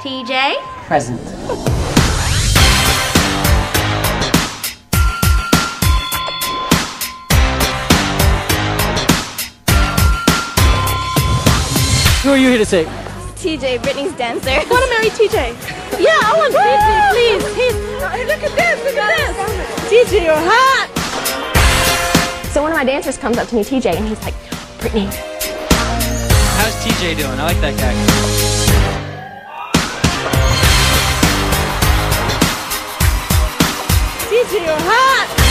TJ? Present. Who are you here to see? TJ, Britney's dancer. I want to marry TJ. Yeah, I want TJ, please. Hey, look at this, look at this. TJ, you're hot. So one of my dancers comes up to me, TJ, and he's like, Britney. How's TJ doing? I like that guy. TJ, you're hot.